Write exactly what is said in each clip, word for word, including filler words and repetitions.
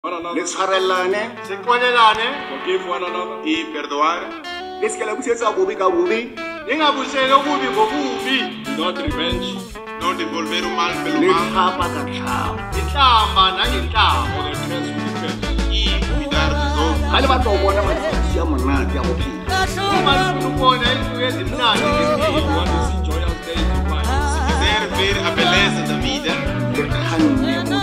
Letshwarellane, siqolelane, forgive one another, e perdoare. Lesikela busetsa bobi ka bobi. ningabuseli okubi ngokubi. do not revenge, Non devolver o mal pelo mal. Ihlamba nangenhlamba. for the curse with the curse. E cuidar dos outros. Hale batlo bona matsi ya monate ya bophelo. Uma lifuna ukubona izinto ezimnandi If you ngephilo, want to see joyous days of life, Quiser ver a beleza da vida. Le khanne mo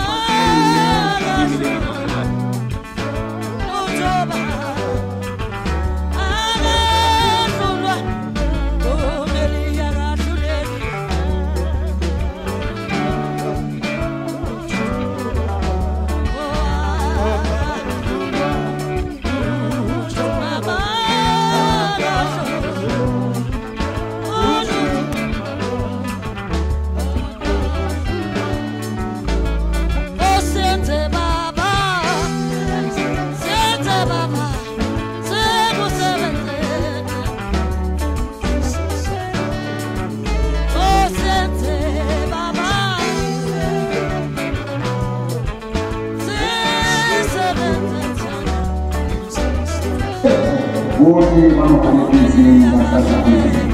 Hoje vamos fazer um vizinho da casa dele.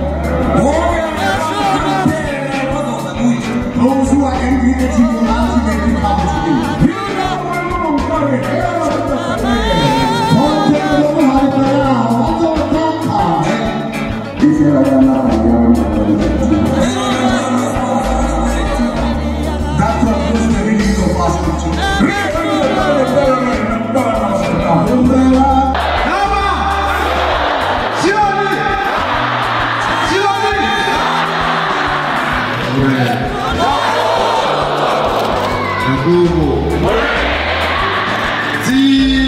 Those who are angry at you will ultimately come to you. You know when you don't carry hell on the family. Don't tell them how to play out. What's all the time? This is what I'm not going to do. That's what goes to the reading of our scripture. Google.